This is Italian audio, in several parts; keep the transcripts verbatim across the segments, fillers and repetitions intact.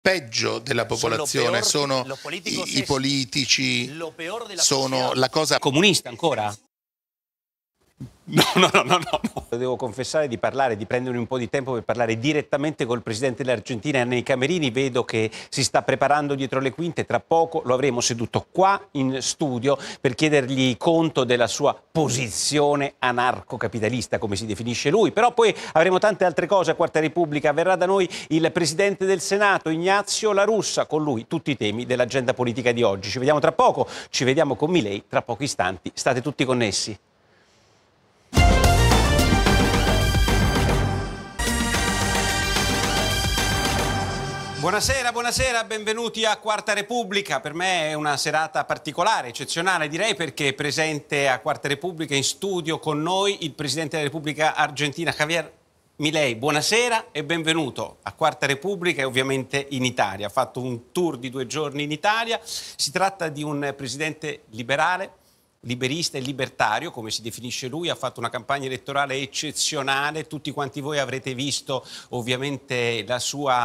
peggio della popolazione, sono i, i politici, sono la cosa comunista ancora? No, no, no, no, no. Devo confessare di parlare, di prendermi un po' di tempo per parlare direttamente col presidente dell'Argentina nei camerini. Vedo che si sta preparando dietro le quinte, tra poco lo avremo seduto qua in studio per chiedergli conto della sua posizione anarcocapitalista, come si definisce lui. Però poi avremo tante altre cose a Quarta Repubblica. Verrà da noi il presidente del Senato, Ignazio La Russa, con lui tutti i temi dell'agenda politica di oggi. Ci vediamo tra poco, ci vediamo con Milei tra pochi istanti. State tutti connessi. Buonasera, buonasera, benvenuti a Quarta Repubblica. Per me è una serata particolare, eccezionale direi, perché è presente a Quarta Repubblica in studio con noi il Presidente della Repubblica Argentina, Javier Milei. Buonasera e benvenuto a Quarta Repubblica e ovviamente in Italia. Ha fatto un tour di due giorni in Italia. Si tratta di un presidente liberale, liberista e libertario, come si definisce lui. Ha fatto una campagna elettorale eccezionale. Tutti quanti voi avrete visto ovviamente la sua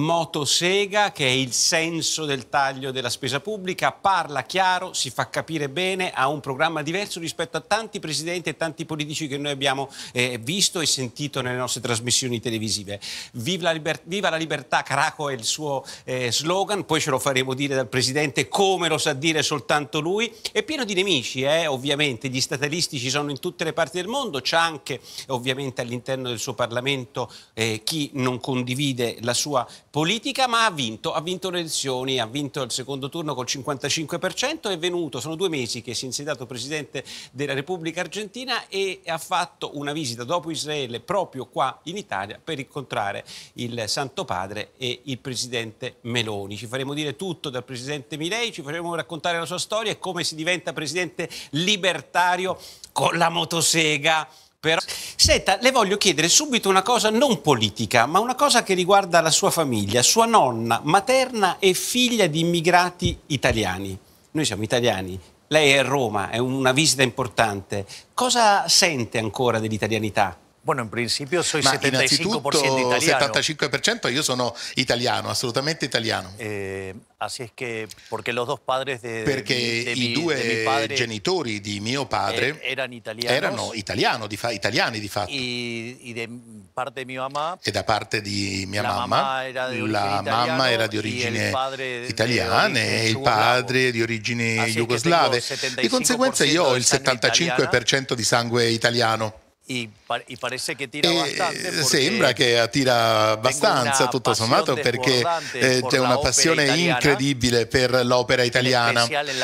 motosega, che è il senso del taglio della spesa pubblica. Parla chiaro, si fa capire bene, ha un programma diverso rispetto a tanti presidenti e tanti politici che noi abbiamo eh, visto e sentito nelle nostre trasmissioni televisive. Viva la, liber- viva la libertà, Caraco è il suo eh, slogan, poi ce lo faremo dire dal presidente come lo sa dire soltanto lui. È pieno di nemici, eh, ovviamente, gli statalisti ci sono in tutte le parti del mondo, c'è anche ovviamente all'interno del suo Parlamento eh, chi non condivide la sua politica, ma ha vinto, ha vinto le elezioni, ha vinto il secondo turno col cinquantacinque per cento, è venuto, sono due mesi che si è insediato Presidente della Repubblica Argentina e ha fatto una visita dopo Israele proprio qua in Italia per incontrare il Santo Padre e il Presidente Meloni. Ci faremo dire tutto dal Presidente Milei, ci faremo raccontare la sua storia e come si diventa Presidente libertario con la motosega. Però, senta, le voglio chiedere subito una cosa non politica, ma una cosa che riguarda la sua famiglia. Sua nonna materna è figlia di immigrati italiani. Noi siamo italiani, lei è a Roma, è una visita importante. Cosa sente ancora dell'italianità? Bueno, in principio soy Ma setenta y cinco por ciento innanzitutto italiano. settantacinque per cento io sono italiano, assolutamente italiano. Eh, así es que, porque los dos padres de, Perché de, de, i mi, due de mi padre genitori di mio padre eh, eran italianos, erano italiano, di fa- italiani di fatto. y, y de parte de mi mamá, E da parte di mia la mamma, mamma era di la origine mamma era di italiano, origine e il padre di italiane origine e il jugoslavo. padre di origini Así jugoslave. que tengo Di conseguenza io ho il settantacinque per cento settantacinque per cento di sangue di sangue italiano. Y, y parece que tira E bastante sembra che attira abbastanza, tutto sommato, perché eh, c'è una passione incredibile per l'opera italiana,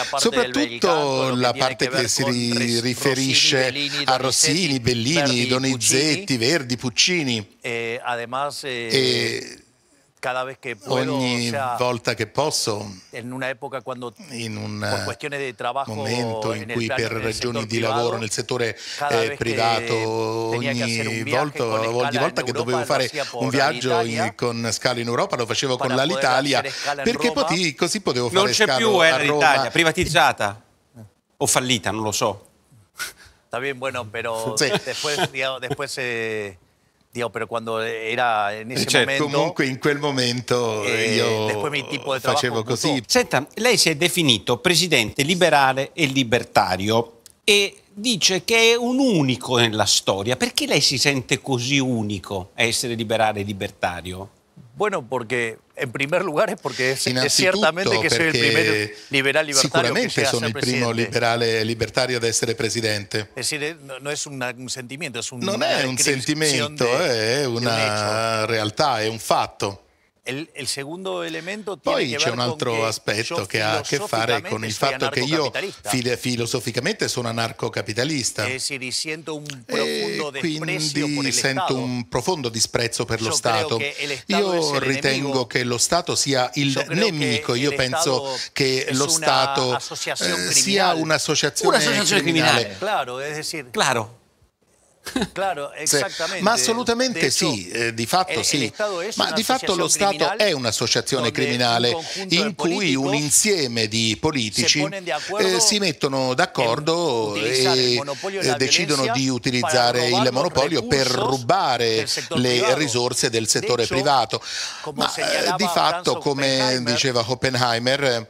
soprattutto la parte che si ri- riferisce a Rossini, Bellini, Donizetti, Verdi, Puccini. Eh, además, eh, e cada vez que puedo, ogni o sea, volta che posso, en una época cuando, in un por cuestiones de trabajo, momento in en el cui plano- per en el ragioni sector di privado, lavoro nel settore cada eh, vez que privato, tenía que hacer un ogni viaje volta, con escala ogni volta in che Europa, dovevo lo fare hacía por un viaggio Alitalia, in- con scala in Europa lo facevo con para poder l'Alitalia, hacer escala in perché Roma. poti- così potevo Non fare c'è scalo più a eh, Roma. l'Italia, privatizzata o fallita, non lo so. Está bien, bueno, pero Sí. después, digamos, después eh, digo, pero cuando era en ese Certo, momento, Comunque in quel momento eh, io después mi tipo de trabajo facevo mutó. così. Senta, lei si è definito presidente liberale e libertario e dice che è un unico nella storia. Perché lei si sente così unico a essere liberale e libertario? Bueno, porque en primer lugar es porque es, es Innanzitutto ciertamente que soy el primer perché liberal libertario que sicuramente llega a sono ser il primo presidente. liberale libertario ad essere presidente. Es decir, eh, no, no es una- un sentimiento, es un, Non una è un descripción sentimento, de- è de un hecho. una realtà, è un fatto. El, el segundo elemento tiene Poi que c'è ver un altro con que aspetto yo che ha a che fare con il filosóficamente soy fatto che io anarcocapitalista. fil- filosoficamente sono anarcocapitalista. Es decir, y siento un E profundo desprecio por quindi el sento Estado. un profondo disprezzo per lo Io Stato. credo che l'Estato Io è il ritengo nemico. che lo Stato sia il Io credo nemico. che Io il penso Stato che è lo una Stato associazione eh, criminale. sia un'associazione Un'associazione criminale. criminale. Claro, es decir, Claro. Claro, esattamente. Sì. Ma assolutamente sì, eh, di fatto eh, sì. Ma di fatto lo Stato è un'associazione criminale in cui un insieme di politici eh, si mettono d'accordo e eh, decidono di utilizzare il monopolio per rubare le risorse del settore privato. Ma eh, di fatto, come diceva Oppenheimer,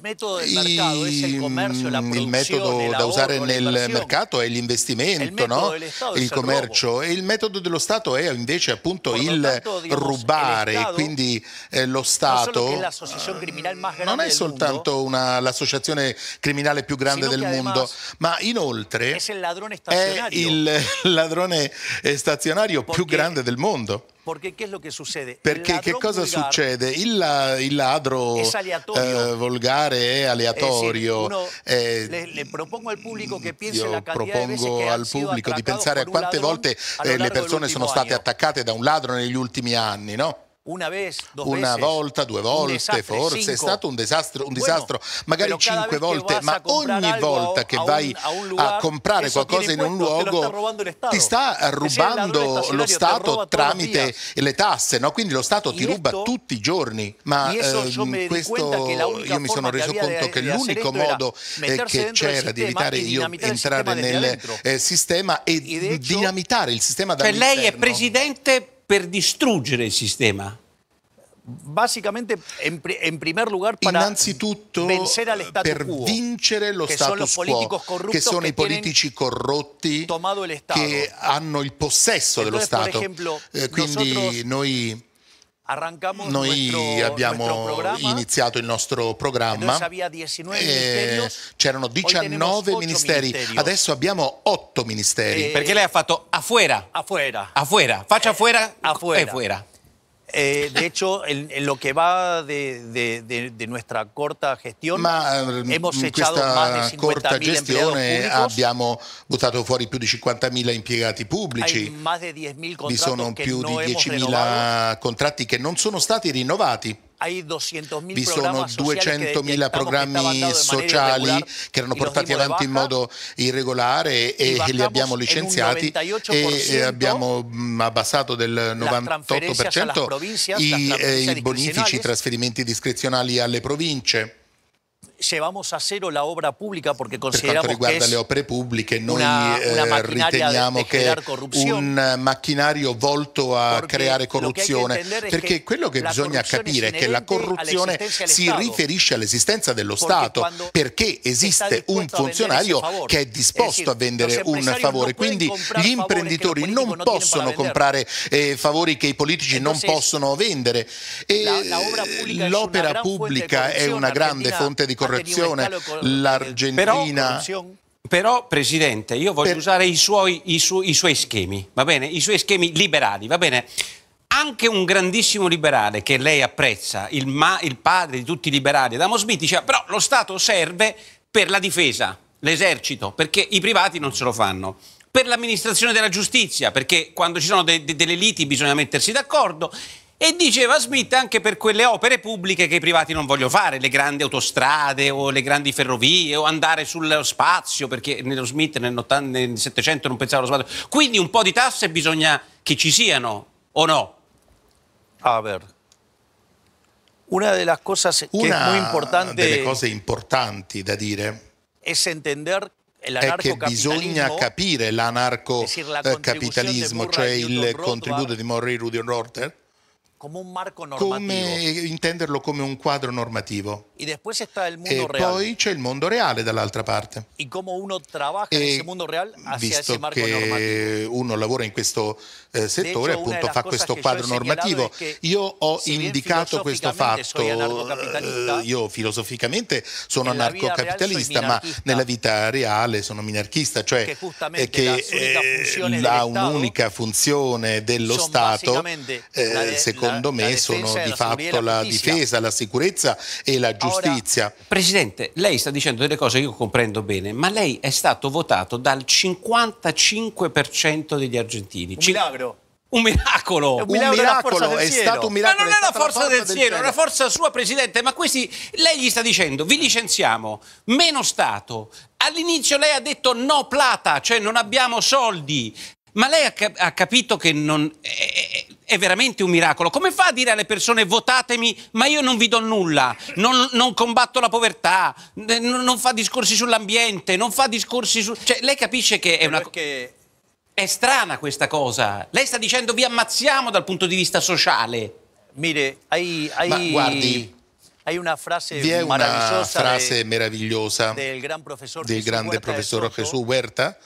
i, il metodo da usare nel mercato è l'investimento, no? Il commercio, e il metodo dello Stato è invece appunto il rubare, quindi eh, lo Stato non è soltanto l'associazione criminale più grande del mondo, ma inoltre è il ladrone stazionario più grande del mondo. Perché che, che succede? Perché che cosa succede? Il, il ladro eh, volgare è aleatorio. Decir, eh, le, le propongo al pubblico che piense io la propongo al pubblico di pensare a quante volte eh, le persone sono state attaccate da un ladro negli ultimi anni, no? Una, vez, una volta, due volte, desastre, forse cinco. È stato un disastro, un disastro bueno, magari cinque volte, ma ogni volta che vai a, un lugar, a comprare qualcosa in un luogo ti sta rubando lo Stato tramite le tasse, no? Quindi lo Stato ti ruba tutti i giorni. Ma eh, questo io mi sono reso conto che l'unico modo eh, che c'era di evitare io entrare nel eh, sistema e dinamitare il sistema dall'interno. Cioè lei è presidente per distruggere il sistema? Básicamente, en, en primer lugar, para innanzitutto vencer al status per quo, vincere lo status quo, che sono i politici corrotti che hanno il possesso Entonces, dello Stato. por ejemplo, eh, quindi noi Noi nuestro, abbiamo nuestro iniziato il nostro programma, eh, c'erano diciannove ministeri, ministerios. Adesso abbiamo otto ministeri. Eh, Perché lei ha fatto afuera. Afuera. Afuera. Faccia afuera. Eh, afuera. afuera. Eh, de hecho, en, en lo que va de, de, de, de nuestra corta gestión, Ma hemos in echado questa más de corta gestione públicos, abbiamo buttato fuori più di cinquantamila impiegati pubblici. Vi sono più di diecimila contratti che non sono stati rinnovati. Vi sono duecentomila programmi sociali che erano portati avanti in modo irregolare e li abbiamo licenziati e abbiamo abbassato del novantotto per cento i, eh, i bonifici, i trasferimenti discrezionali alle province. Llevamos a cero la obra pubblica perché per quanto riguarda le opere pubbliche, noi una, una eh, riteniamo che un macchinario volto a porque creare corruzione, perché quello che bisogna capire è che la corruzione si riferisce all'esistenza dello Stato, perché esiste un funzionario che è disposto a vendere un favore, quindi gli imprenditori non possono comprare eh, favori che i politici non possono vendere, e l'opera pubblica è una grande fonte di corruzione. L'Argentina... Però, però, Presidente, io voglio per... usare i suoi, i, su, i suoi schemi, va bene? I suoi schemi liberali, va bene? Anche un grandissimo liberale che lei apprezza, il, ma, il padre di tutti i liberali, Adam Smith, diceva però lo Stato serve per la difesa, l'esercito, perché i privati non se lo fanno. Per l'amministrazione della giustizia, perché quando ci sono de, de, delle liti bisogna mettersi d'accordo. E diceva Smith anche per quelle opere pubbliche che i privati non vogliono fare, le grandi autostrade o le grandi ferrovie o andare sullo spazio, perché nello Smith nel Settecento non pensava allo spazio. Quindi un po' di tasse bisogna che ci siano, o no? A ver, una delle cose che una è molto importante, delle cose importanti da dire è entender è che bisogna capire l'anarcocapitalismo, cioè il contributo di Murray Rudienrotter, come un marco come intenderlo come un quadro normativo. Y después está el mundo e real. Poi c'è il mondo reale dall'altra parte. Y cómo uno trabaja en ese mundo real hacia ese marco che normativo. Uno lavora in questo eh, settore, hecho, appunto fa questo quadro normativo. Io ho si indicato questo fatto, eh, io filosoficamente sono anarcocapitalista, ma nella vita reale sono minarchista, cioè che, che eh, la un'unica funzione dello Stato, eh, secondo me, sono di fatto la difesa, la sicurezza e la giustizia. Ora, Presidente, lei sta dicendo delle cose che io comprendo bene, ma lei è stato votato dal cinquantacinque per cento degli argentini. Un milagro. Un miracolo. Un miracolo, è stato un miracolo. Ma non è la forza del cielo, è una forza sua, Presidente. Ma questi, lei gli sta dicendo, vi licenziamo, meno Stato. All'inizio lei ha detto no plata, cioè non abbiamo soldi. Ma lei ha, cap ha capito che non è, è veramente un miracolo? Come fa a dire alle persone votatemi, ma io non vi do nulla, non, non combatto la povertà, non, non fa discorsi sull'ambiente, non fa discorsi su... Cioè, lei capisce che è una... Perché... È strana questa cosa. Lei sta dicendo vi ammazziamo dal punto di vista sociale. Mire, hay, hay, Ma guardi, hay una frase vi è una meravigliosa frase de, meravigliosa del, gran profesor del grande professor Jesús Huerta,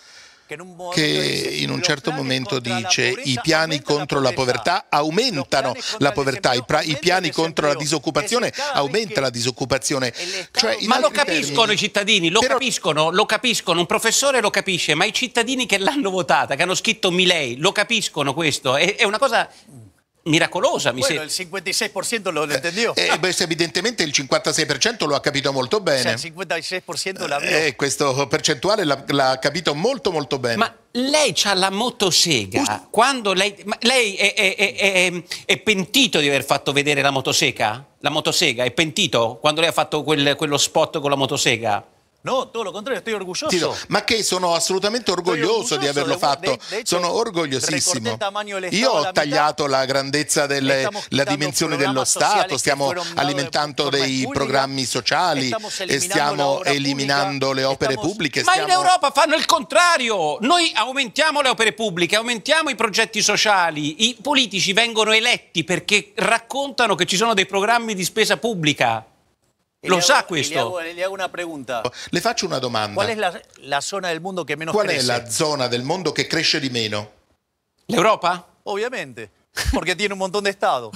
che in un certo momento dice i piani contro la povertà aumentano la povertà, i, i piani contro la disoccupazione aumenta la disoccupazione. Cioè, ma lo capiscono termini, i cittadini, lo però... capiscono, lo capiscono, un professore lo capisce, ma i cittadini che l'hanno votata, che hanno scritto Milei, lo capiscono questo, è, è una cosa... miracolosa, mi bueno, se... il cinquantasei per cento lo entendió. Eh, eh, beh, evidentemente il cinquantasei per cento lo ha capito molto bene. O sea, il cinquantasei per cento l'ha eh, questo percentuale l'ha capito molto molto bene. Ma lei c'ha la motosega. Us Quando lei, ma lei è, è, è, è, è pentito di aver fatto vedere la motosega? La motosega, è pentito quando lei ha fatto quel, quello spot con la motosega? No, todo lo contrario, estoy orgulloso. Tito, ma che sono assolutamente orgoglioso, orgulloso di averlo de, fatto, de, de hecho, sono orgogliosissimo. Io ho tagliato la grandezza delle la dimensione dello Stato, stiamo alimentando dei programmi sociali e stiamo eliminando le opere pubbliche. Ma in Europa fanno il contrario, noi aumentiamo le opere pubbliche, aumentiamo i progetti sociali, i politici vengono eletti perché raccontano che ci sono dei programmi di spesa pubblica. Lo le sa hago, questo? Le hago, le hago una pregunta. Le faccio una domanda. Qual è la, la zona del mondo che meno Qual crece? Qual è la zona del mondo che cresce di meno? L'Europa? Ovviamente, perché tiene un montón de estados.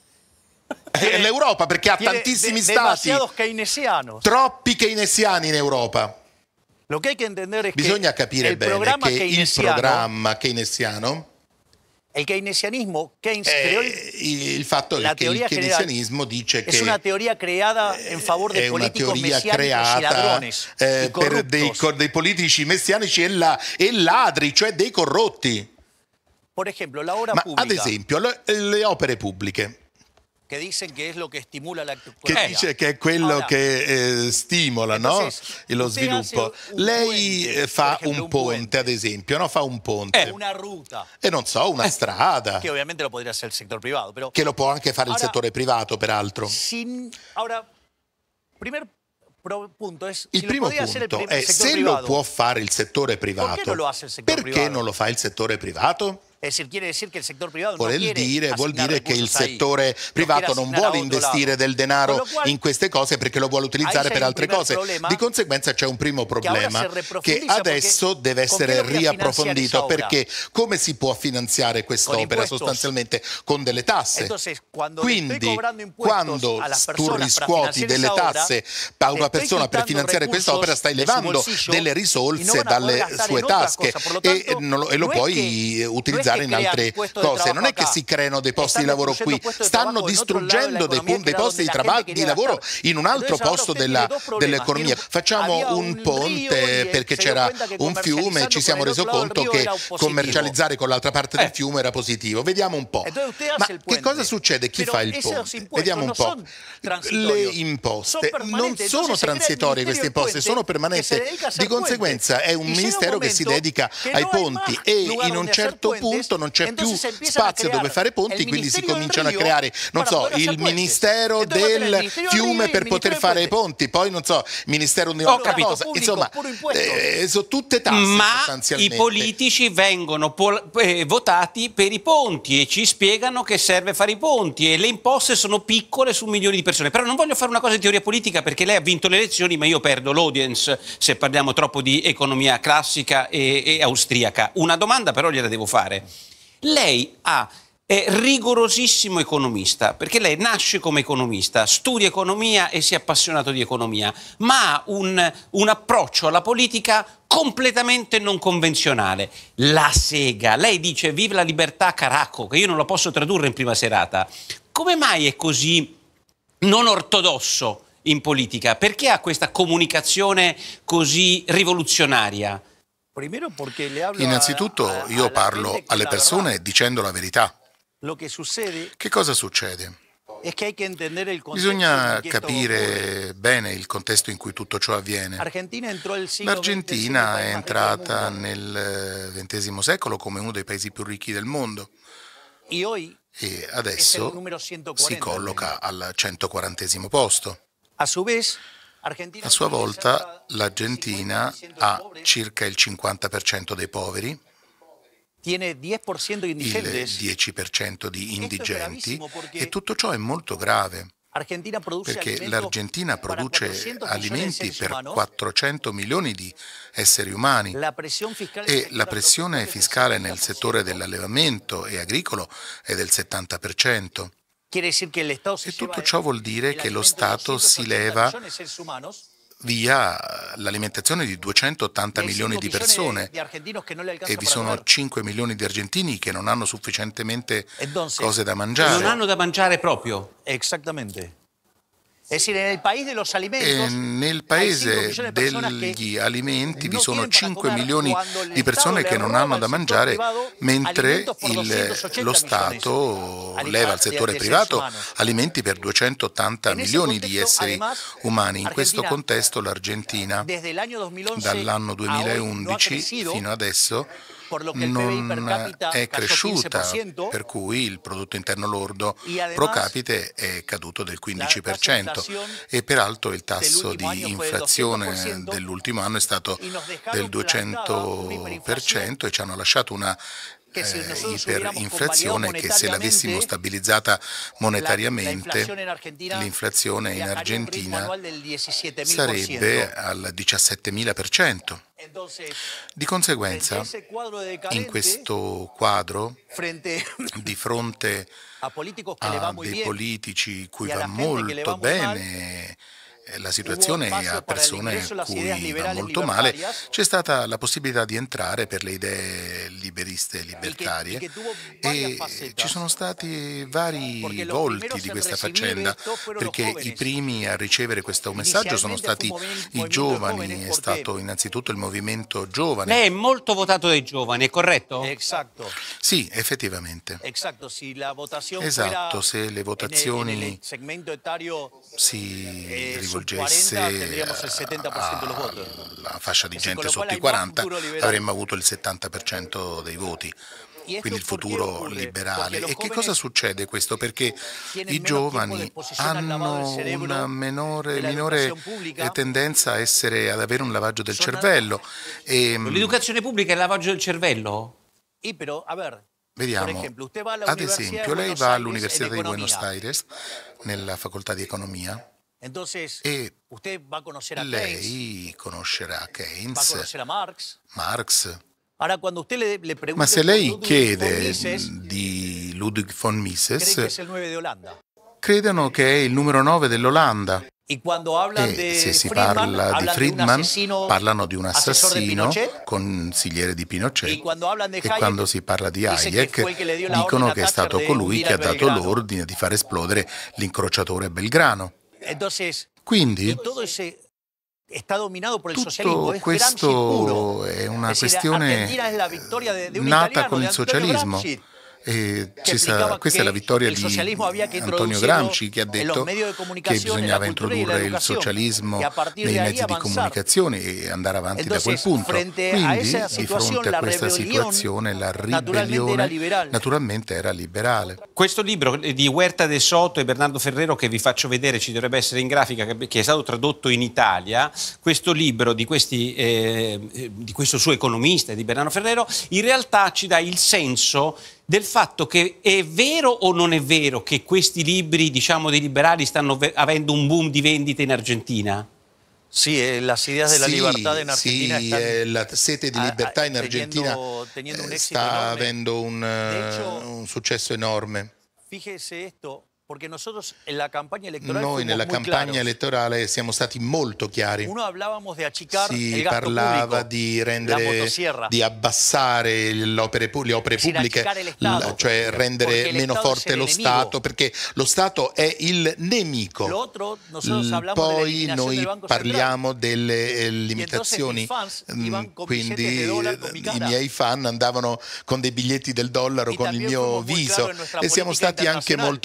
È l'Europa perché ha tantissimi de, stati. Keynesianos. Troppi keynesiani in Europa. Lo che hay que entender es Bisogna que capire el bene programma che il programma keynesiano il keynesianismo Keynes eh, creò il fatto è che il keynesianismo dice che è una teoria creata in favore dei politici messianici ladrones eh, per dei, dei politici messianici e, la, e ladri, cioè dei corrotti. Por ejemplo, la obra Ma pubblica, ad esempio le, le opere pubbliche che dice che è lo che stimola la che dice che è quello Ora, che eh, stimola entonces, no? lo sviluppo. Lei puente, fa ejemplo, un ponte, un ad esempio, no? Fa un ponte. Eh, una ruta. E non so, una strada. Che ovviamente lo podría hacer il settore privato. Però... Che lo può anche fare Ora, il settore privato, peraltro. Sin... Ora, primer punto es, il si primo punto è se privato, lo può fare il settore privato. Perché non lo, hace il settore perché privato? non lo fa il settore privato? Es decir, quiere decir que el sector privado vuol no dire, vuol dire che il settore privato non vuole investire del denaro cual, in queste cose perché lo vuole utilizzare per altre cose. Di conseguenza c'è un primo problema che adesso deve essere riapprofondito, perché come si può finanziare quest'opera? Sostanzialmente con delle tasse. Entonces, quindi quando tu riscuoti delle tasse a una persona per finanziare quest'opera stai levando delle risorse dalle sue tasche e, non, e lo puoi utilizzare in altre cose. Non è che si creano dei posti di lavoro qui, stanno distruggendo dei, dei posti di, di lavoro in un altro posto dell'economia. Dell Facciamo un ponte perché c'era un fiume e ci siamo resi conto che commercializzare con l'altra parte del fiume era positivo. Vediamo un po'. Ma che cosa succede? Chi fa il ponte? Vediamo un po'. Le imposte non sono transitorie, queste imposte sono permanenti. Di conseguenza è un ministero che si dedica ai ponti e in un certo punto non c'è più spazio dove fare ponti, quindi si cominciano a creare, non so, il ministero del fiume per poter fare i ponti, poi non so, ministero di un'altra cosa, insomma, eh, sono tutte tasse. Ma i politici vengono eh, votati per i ponti e ci spiegano che serve fare i ponti e le imposte sono piccole su milioni di persone. Però non voglio fare una cosa di teoria politica perché lei ha vinto le elezioni, ma io perdo l'audience se parliamo troppo di economia classica e, e austriaca. Una domanda però gliela devo fare. Lei ha, è rigorosissimo economista, perché lei nasce come economista, studia economia e si è appassionato di economia, ma ha un, un approccio alla politica completamente non convenzionale. La sega. Lei dice viva la libertà Caraco, che io non lo posso tradurre in prima serata. Come mai è così non ortodosso in politica? Perché ha questa comunicazione così rivoluzionaria? Innanzitutto io parlo alle persone dicendo la verità. Che cosa succede? Bisogna capire bene il contesto in cui tutto ciò avviene. L'Argentina è entrata nel ventesimo secolo come uno dei paesi più ricchi del mondo e adesso si colloca al centoquarantesimo posto. A sua volta l'Argentina ha circa il cinquanta per cento dei poveri, il dieci per cento di indigenti, e tutto ciò è molto grave perché l'Argentina produce alimenti per quattrocento milioni di esseri umani e la pressione fiscale nel settore dell'allevamento e agricolo è del settanta per cento. E tutto ciò vuol dire che lo Stato si leva via l'alimentazione di duecentottanta milioni di persone e vi sono cinque milioni di argentini che non hanno sufficientemente cose da mangiare. Non hanno da mangiare proprio. Esattamente. E nel paese degli alimenti vi sono cinque milioni di persone che non hanno da mangiare, mentre il, lo Stato leva al settore privato alimenti per duecentottanta milioni di esseri umani. In questo contesto l'Argentina dall'anno duemilaundici fino adesso non è cresciuta, per cui il prodotto interno lordo pro capite è caduto del quindici per cento e peraltro il tasso di inflazione dell'ultimo anno è stato del duecento per cento e ci hanno lasciato una Eh, iperinflazione che, se l'avessimo stabilizzata monetariamente, l'inflazione in Argentina sarebbe al diciassettemila per cento. Di conseguenza, in questo quadro, di fronte a dei politici cui va molto bene la situazione e a persone cui va molto male, c'è stata la possibilità di entrare per le idee liberiste e libertarie e ci sono stati vari volti di questa faccenda, perché i primi a ricevere questo messaggio sono stati i giovani, è stato innanzitutto il movimento giovane. Lei è molto votato dai giovani, è corretto? Esatto. Sì, effettivamente. Esatto, esatto, se le votazioni si rivolgessero alla fascia di gente sotto i quaranta, avremmo avuto il settanta per cento dei voti, quindi il futuro liberale. E che cosa succede questo? Perché i giovani hanno una minore, minore tendenza a essere, ad avere un lavaggio del cervello. E, l'educazione pubblica è il lavaggio del cervello? Vediamo, ad esempio, lei va all'Università di Buenos Aires, nella facoltà di economia, e lei conoscerà Keynes, Marx. Ma se lei chiede di Ludwig von Mises, credono che è il numero nove dell'Olanda. E se si parla di Friedman, parlano di un assassino, consigliere di Pinochet, e quando si parla di Hayek, dicono che è stato colui che ha dato l'ordine di far esplodere l'incrociatore Belgrano. Quindi tutto questo è una questione nata con il socialismo. E sa, questa è la vittoria di Antonio Gramsci, che ha detto che bisognava introdurre il socialismo nei mezzi di comunicazione e andare avanti da quel punto. Quindi, di fronte a questa situazione, la ribellione naturalmente era liberale. Questo libro di Huerta de Soto e Bernardo Ferrero, che vi faccio vedere, ci dovrebbe essere in grafica, che è stato tradotto in Italia, questo libro di, questi, eh, di questo suo economista, di Bernardo Ferrero, in realtà ci dà il senso del fatto che è vero o non è vero che questi libri, diciamo, dei liberali stanno avendo un boom di vendite in Argentina? Sì, las ideas de la sì, libertad en Argentina sì, están, la sete di libertà in Argentina teniendo, teniendo un sta enorme. avendo un, hecho, un successo enorme. Fíjese esto, porque nosotros en la campaña electoral Noi nella campagna claros. elettorale siamo stati molto chiari. Uno hablábamos de achicar Si el gasto parlava público, di la rendere, motosierra. di abbassare le opere, le opere pubbliche, Stato, cioè rendere meno forte lo enemigo. Stato, perché lo Stato è il nemico. Lo otro, nosotros hablamos Poi de la noi del Banco parliamo Central. delle eh, limitazioni, Mm, quindi eh, i miei fan andavano con dei biglietti del dollaro Y con il también mio fuimos muy viso claros en nuestra e siamo política stati anche internacional. molto chiari nella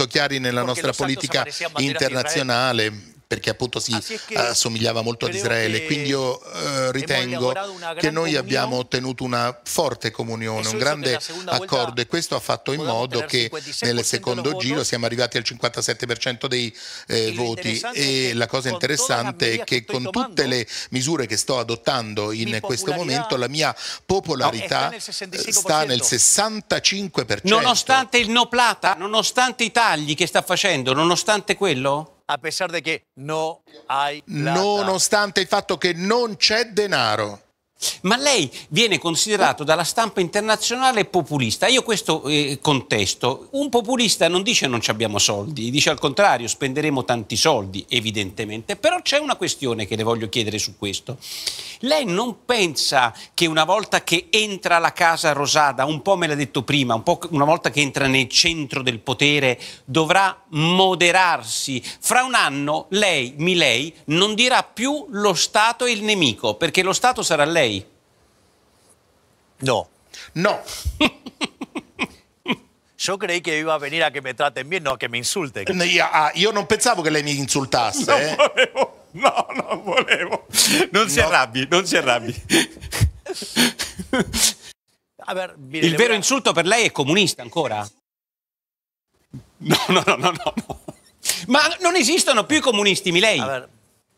nella nostra politica internazionale, perché appunto si assomigliava molto ad Israele. Quindi io eh, ritengo che noi abbiamo ottenuto una forte comunione, un grande accordo, e questo ha fatto in modo che nel secondo giro siamo arrivati al cinquantasette per cento dei eh, voti, e la cosa interessante è che con tutte le misure che sto adottando in questo momento la mia popolarità sta nel sessantacinque per cento. Nonostante il no plata, nonostante i tagli che sta facendo, nonostante quello? A pesar de que no hay plata. Nonostante il fatto che non c'è denaro. Ma lei viene considerato dalla stampa internazionale populista. Io questo eh, contesto. Un populista non dice non ci abbiamo soldi, dice al contrario spenderemo tanti soldi, evidentemente. Però c'è una questione che le voglio chiedere su questo. Lei non pensa che una volta che entra alla Casa Rosada, un po' me l'ha detto prima, un po' una volta che entra nel centro del potere, dovrà moderarsi? Fra un anno lei, Milei, non dirà più lo Stato è il nemico, perché lo Stato sarà lei. No. No. Yo creí que iba a venir a que me traten bien, no a que me insulten. Io, ah, io non pensavo che lei mi insultasse. Non eh. volevo. No, non volevo. Non si No. arrabbi, non si arrabbi. A ver, mire, Il le vero voy a- insulto per lei è comunista ancora? No, no, no, no, no. no. Ma non esistono più i comunisti, Milei. A ver.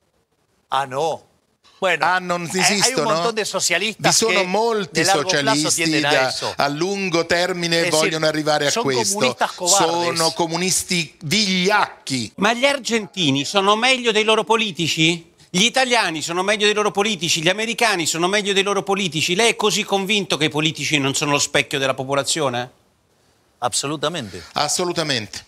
Ah, no. Bueno, Ah, non hay- hay un esistono? montón de Vi socialistas sono que molti de largo plazo socialisti tienden a da- eso. a lungo termine Es decir, vogliono arrivare a son questo. comunistas cobardes. Sono comunisti vigliacchi. Ma gli argentini sono meglio dei loro politici? Gli italiani sono meglio dei loro politici? Gli americani sono meglio dei loro politici? Lei è così convinto che i politici non sono lo specchio della popolazione? Absolutamente. Assolutamente.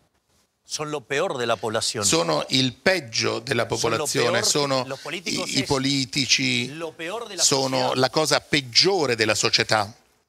Son lo peor de la población. Sono il peggio della popolazione, peor- sono los políticos i, i es politici, lo peor de la sono sociedad. la cosa peggiore della società.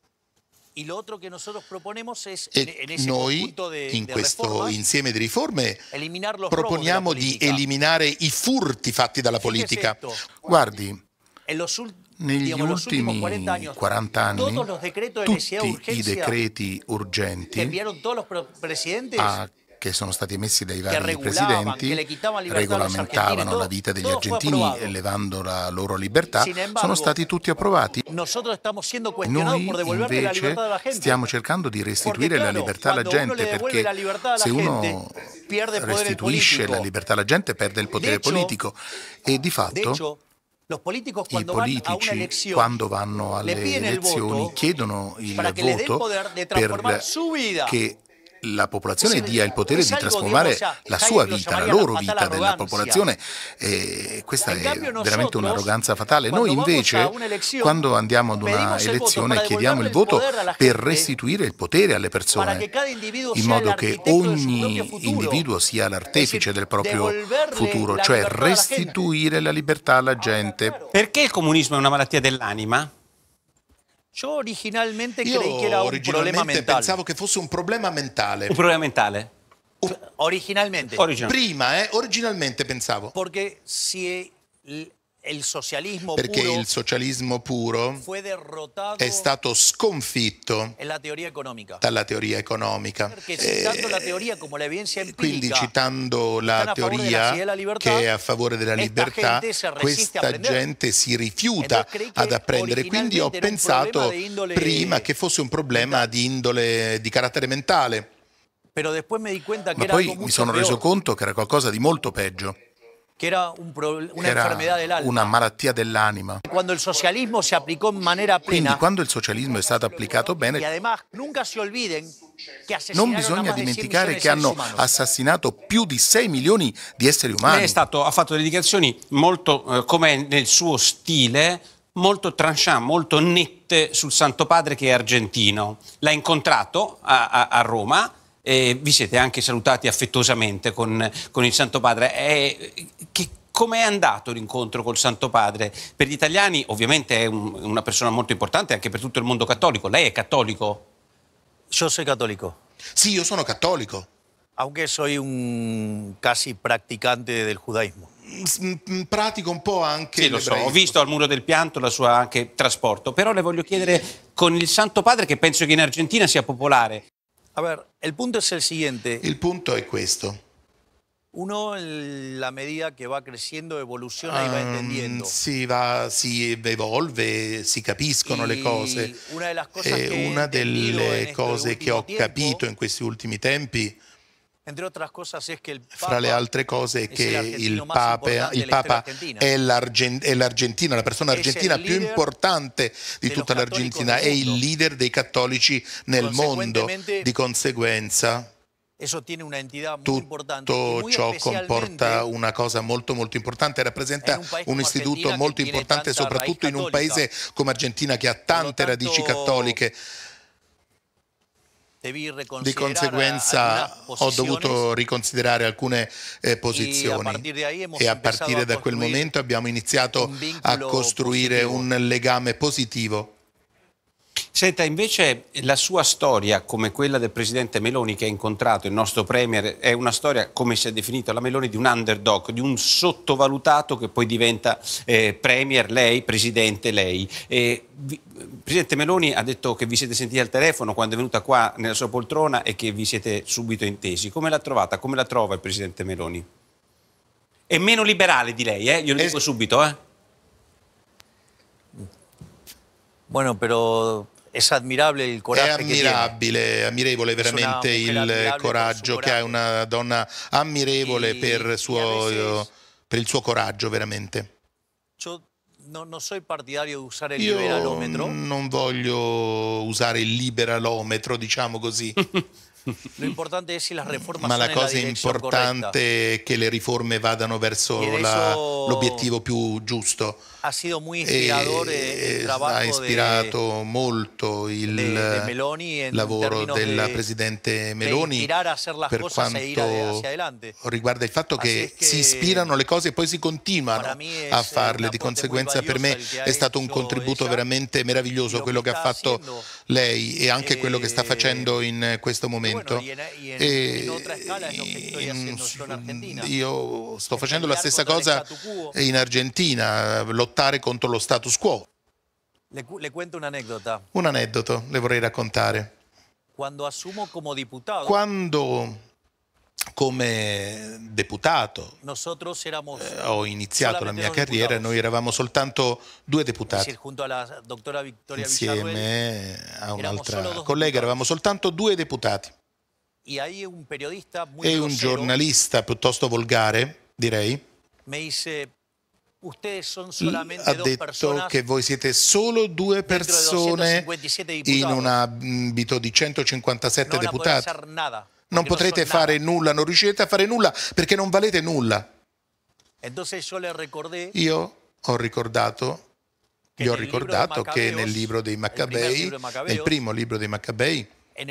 Y lo otro que nosotros proponemos es, E en, en ese noi conjunto de, in de questo reformas, insieme di riforme eliminar los proponiamo robos de la di política. eliminare i furti fatti dalla Fíjese politica. esto. Guardi, En los, ul- negli digamos, los últimos ultimi cuarenta años, quaranta anni todos los decretos de necesidad de tutti i urgencia decreti que urgenti enviaron todos los pro- presidentes a- che sono stati emessi dai vari regolaban, presidenti che le quitaban libertà allo regolamentavano argentini, la vita degli todo fue argentini aprobado. elevando la loro libertà, Sin embargo, sono stati tutti approvati. nosotros estamos siendo cuestionados Noi por devolverle la invece libertad a la gente. stiamo cercando di restituire Porque, la claro, libertà alla cuando uno gente, le devuelve perché la libertà alla se uno gente, pierde il potere restituisce politico. la libertà alla gente perde il potere hecho- politico, e di De fatto hecho, los políticos i cuando van a una politici elección quando vanno alle le piden el elezioni voto chiedono il para que le den voto poder de transformar per su vida. che la popolazione Es decir, dia il potere es di algo, trasformare digamos, o sea, la Hayek sua lo vita, la llamaría loro la vita fatal della arrogancia. popolazione, e questa En è cambio nosotros, veramente un'arroganza fatale. Noi cuando vamos invece, a una elección, quando andiamo ad una pedimos el voto elezione, para chiediamo il devolverle voto el poder a la per gente, restituire il potere alle para persone, que cada individuo in sea modo el che arquitecto de su ogni proprio futuro. individuo sia l'artefice Es decir, del proprio devolverle futuro, la cioè libertà alla gente. restituire la libertà alla gente. Perché il comunismo è una malattia dell'anima? Yo originalmente Io creí que era un problema originalmente mental. pensavo che fosse un problema mentale. Un problema mentale? Originalmente. Original. Prima, eh, originalmente pensavo. Porque si el, el socialismo Perché puro il socialismo puro fue derrotado è stato sconfitto en la teoría económica. dalla teoria economica. Perché citando la teoria come la evidenza Quindi empirica, citando la están a favor de la teoria ciudad y la libertad, che è a favore della esta libertà, gente se resiste a questa aprender. gente si rifiuta Entonces creí que ad apprendere. Quindi ho originalmente era un pensato problema de índole prima che fosse un problema di indole di carattere mentale. pero después me di cuenta que Ma era poi algo mi mucho sono peor, reso conto che era qualcosa di molto peggio. que era un pro- una Era enfermedad del alma. una malattia dell'anima. Cuando el socialismo se aplicó en manera Quindi plena, quando il socialismo è stato applicato y bene, además nunca se olviden que non asesinaron a bisogna más de cien dimenticare millones che de hanno seres humanos. assassinato più di sei milioni di esseri Lei umani. è stato, ha fatto delle dichiarazioni molto, eh, come nel suo stile, molto tranchant, molto nette sul Santo Padre che è argentino. L'ha incontrato a, a, a Roma e vi siete anche salutati affettuosamente con, con il Santo Padre. E, che, come è andato l'incontro col Santo Padre? Per gli italiani ovviamente è un, una persona molto importante anche per tutto il mondo cattolico. Lei è cattolico? Yo soy católico, Sì, io sono cattolico. aunque soy un casi practicante del judaísmo. Mm, Pratico un po' anche Sì, lo so, ho l'ebraismo. visto al Muro del Pianto la sua anche trasporto, però le voglio chiedere con il Santo Padre, che penso che in Argentina sia popolare. A ver, El punto es el siguiente. Il punto è questo. Uno, la medida che va crescendo, evoluziona um, e va entendiendo. Si, va, si evolve, si capiscono y le cose. Una, de e una delle cose che ho tiempo, capito in questi ultimi tempi, entre otras cosas, es que el Papa fra le altre cose, è che il Papa, il Papa è l'Argentina, la persona argentina più importante di tutta l'Argentina, è il leader dei cattolici nel mondo. Di conseguenza, Eso tiene una entidad muy tutto importante, y muy ciò comporta una cosa molto molto importante, rappresenta un, un istituto molto importante soprattutto in un paese come Argentina che ha tante radici cattoliche. Di conseguenza ho dovuto riconsiderare alcune eh, posizioni e a partire da quel momento abbiamo iniziato a costruire un legame positivo. Senta, invece la sua storia, come quella del presidente Meloni che ha incontrato il nostro premier, è una storia, come si è definito la Meloni, di un underdog, di un sottovalutato che poi diventa eh, premier, lei, presidente, lei. E, vi, presidente Meloni ha detto che vi siete sentiti al telefono quando è venuta qua nella sua poltrona e che vi siete subito intesi. Come l'ha trovata? Come la trova il presidente Meloni? È meno liberale di lei, eh? Glielo dico subito, eh? Bueno, pero es admirable il coraggio. È ammirabile, ammirevole veramente il coraggio che ha, una donna ammirevole per, suo, per il suo coraggio, veramente. Io non sono partidario di usare il Io liberalometro. Non voglio usare il liberalometro, diciamo così. Ma la cosa importante è che le riforme vadano verso l'obiettivo più giusto. Ha sido muy inspirador e el ha ispirato de, molto il de, de Meloni lavoro della Presidente Meloni per quanto e riguarda il fatto che, che si ispirano le cose e poi si continuano a farle. Di conseguenza per me è stato un contributo ella, veramente meraviglioso quello che ha fatto lei e anche e, quello che sta facendo in questo momento. Bueno, y en, y en, y en in, io sto facendo la stessa cosa in Argentina, lottare contro lo status quo. Le, le cuento un'aneddota. Un aneddoto le vorrei raccontare. Quando assumo come deputato, Quando come deputato eh, ho iniziato la mia carriera, noi eravamo soltanto due deputati. Decir, junto alla dottora Victoria Insieme a un'altra collega eravamo soltanto due deputati. Y hay un periodista muy e un grosero, giornalista piuttosto volgare, direi, me dice, ustedes son solamente ha dos detto che voi siete solo due persone in un ambito di centocinquantasette deputati. Non potrete fare nulla, non riuscirete a fare nulla perché non valete nulla. Io ho ricordato, gli ho ricordato che nel libro dei Maccabei, nel primo libro dei Maccabei,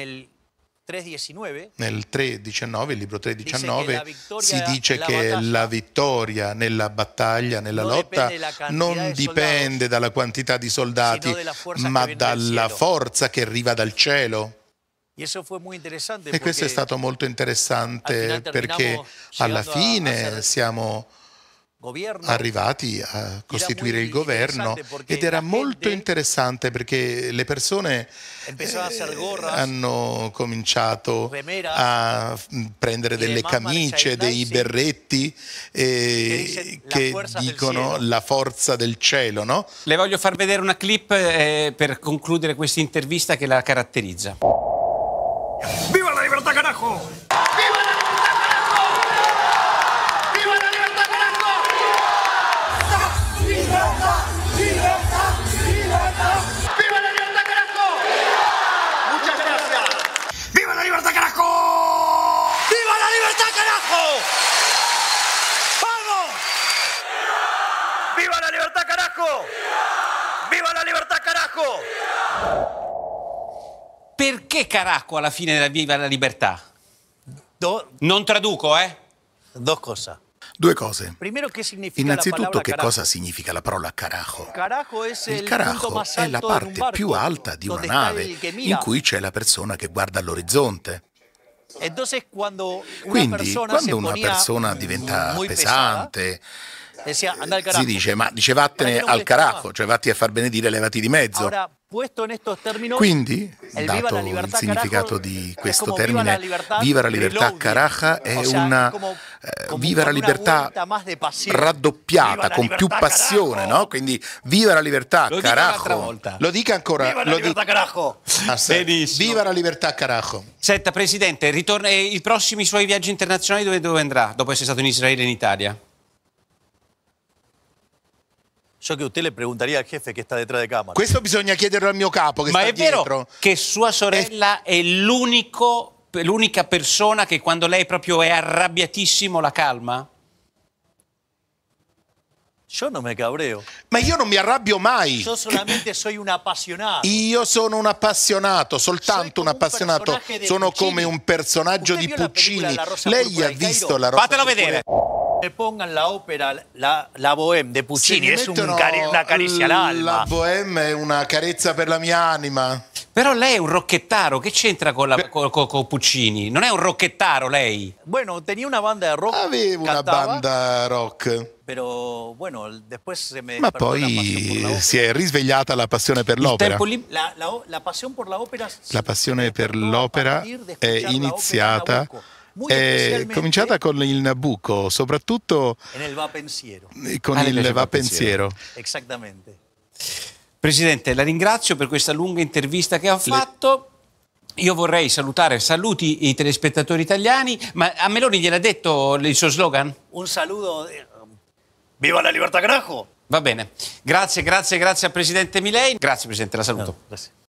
nel tre diciannove, il libro tre diciannove, si dice che la vittoria nella battaglia, nella lotta, non dipende dalla quantità di soldati, ma dalla forza che arriva dal cielo. E questo è stato molto interessante perché alla fine siamo arrivati a costituire il governo ed era molto interessante perché le persone eh, hanno cominciato a prendere delle camicie, dei berretti eh, che dicono la forza del cielo, no? Le voglio far vedere una clip eh, per concludere questa intervista che la caratterizza. ¡Viva la libertad, carajo! Perché Caracco alla fine della Viva la Libertà? Do, non traduco, eh? Dos cosas. Due cose. Primero, ¿qué significa Innanzitutto, la che carajo? cosa significa la parola carajo? Carajo es il el carajo punto más è la alto parte de un barco, più alta di una donde nave está el que mira. in cui c'è la persona che guarda all'orizzonte. Entonces, cuando una Quindi, persona quando se una ponía persona diventa muy pesante, pesada, decía, anda al carajo. si dice, ma dice vattene al carajo, cioè vatti a far benedire, levati di mezzo. Ahora, Quindi, dato il significato di questo termine, viva la libertà caraja è una eh, viva la libertà raddoppiata, con più passione, no? Quindi viva la libertà carajo. Lo dica ancora. Viva la lo libertà dica. carajo. Ah, sì. Viva la libertà carajo. Senta, Presidente, ritorna, eh, i prossimi suoi viaggi internazionali dove, dove andrà, dopo essere stato in Israele e in Italia? Yo que usted le preguntaría al jefe que está detrás de cámara. Questo bisogna chiederlo al mio capo che Ma sta è vero dietro. che sua sorella è l'unico, l'unica persona che quando lei proprio è arrabbiatissimo la calma? Yo no me cabreo. Ma io non mi arrabbio mai. Yo solamente soy un apasionado. Io sono un appassionato, soltanto un un appassionato. personaggio di Sono Puccini. come un personaggio Usted di vio la pellicola Puccini. La Rosa Lei Púrpura ha del visto Cairo? la Rosa Fatelo Púrpura? vedere. Le pongan la ópera, la, la Bohème de Puccini, Sì, es un mettono cari una caricia all'alma. La Bohème è una carezza per la mia anima. Però lei è un rocchettaro, che c'entra con, la, con, con, con Puccini? Non è un rocchettaro lei? Bueno, tenía una banda de rock. Avevo una cantaba, banda rock. Pero bueno, después se me Ma despertó la pasión por la poi ópera. si è risvegliata la passione per Il l'opera. tempo lib- La, la, la pasión por la ópera. La passione per despertó a l'opera partir de è escuchar la ópera iniziata, Nabucco, muy è especialmente cominciata con il Nabucco, soprattutto en el Va Pensiero. con Ah, le il piace Va Va Pensiero. Pensiero. Exactamente. Presidente, la ringrazio per questa lunga intervista che ha fatto. Io vorrei salutare, saluti i telespettatori italiani, ma a Meloni gliel'ha detto il suo slogan? Un saludo. De... ¡Viva la libertad, carajo! Va bene. Grazie, grazie, grazie al Presidente Milei. Grazie Presidente, la saluto. No, gracias.